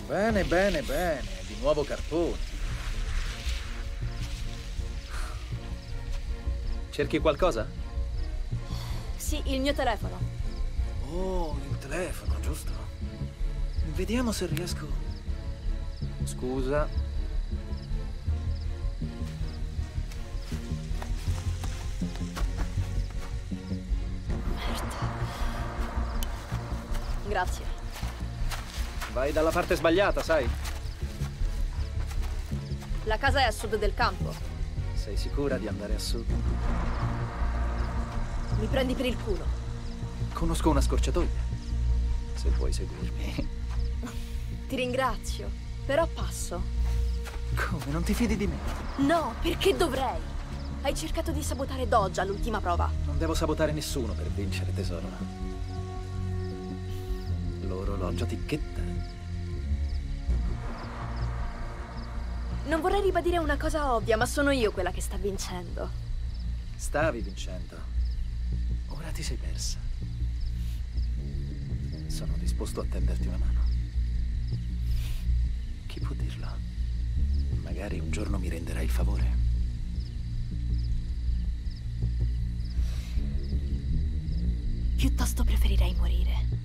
Bene, bene, bene. Di nuovo cartoni. Cerchi qualcosa? Sì, il mio telefono. Oh, il telefono, giusto? Vediamo se riesco... Scusa. Merda. Grazie. Vai dalla parte sbagliata, sai? La casa è a sud del campo. Sei sicura di andare a sud? Mi prendi per il culo. Conosco una scorciatoia. Se vuoi seguirmi. Ti ringrazio, però passo. Come, non ti fidi di me? No, perché dovrei? Hai cercato di sabotare Dodge all'ultima prova. Non devo sabotare nessuno per vincere, tesoro. L'orologio ticchetta. Non vorrei ribadire una cosa ovvia, ma sono io quella che sta vincendo. Stavi vincendo. Ora ti sei persa. Sono disposto a tenderti una mano. Chi può dirlo? Magari un giorno mi renderai il favore. Piuttosto preferirei morire.